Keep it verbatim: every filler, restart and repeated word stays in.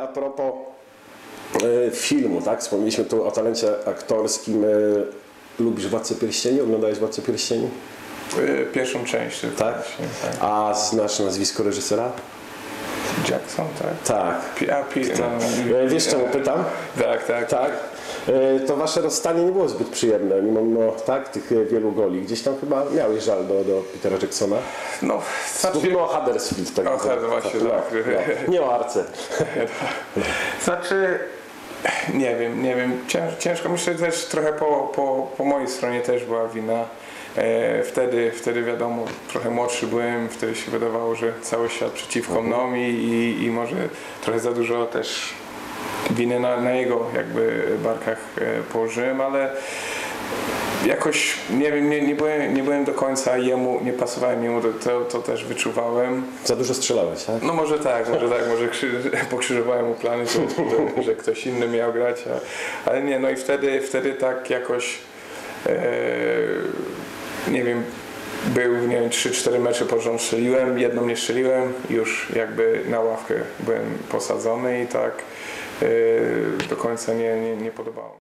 propos e, filmu, tak? Wspomnieliśmy tu o talencie aktorskim. E, lubisz Władcę Pierścieni? Oglądałeś Władcę Pierścieni? Pierwszą część. Tak? tak? A znasz nazwisko reżysera? Jackson, tak? Tak. P, a, P, no, E, Wiesz czemu pytam? tak, tak. Tak. E, To wasze rozstanie nie było zbyt przyjemne, mimo no, tak, tych e, wielu goli. Gdzieś tam chyba miałeś żal do, do Petera Jacksona. No, znaczy, Mówimy o Huddersfield. Tak, O, tak, właśnie, no, tak. no. Nie o Arce. znaczy, nie wiem, nie wiem, Cięż, ciężko, myślę, że też trochę po, po, po mojej stronie też była wina. E, wtedy, wtedy wiadomo, trochę młodszy byłem, wtedy się wydawało, że cały świat przeciwko mną i, i, i może trochę za dużo też winy na, na jego jakby barkach e, położyłem, ale jakoś, nie wiem, nie, nie, byłem, nie byłem do końca jemu, nie pasowałem jemu, to, to też wyczuwałem. Za dużo strzelałeś, tak? No może tak, może tak, może krzy, pokrzyżowałem mu plany, że, że, że ktoś inny miał grać, a, ale nie, no i wtedy, wtedy tak jakoś e, nie wiem, był, nie wiem, trzy cztery mecze pod rząd strzeliłem, jedną nie strzeliłem, już jakby na ławkę byłem posadzony i tak e, do końca nie, nie, nie podobało.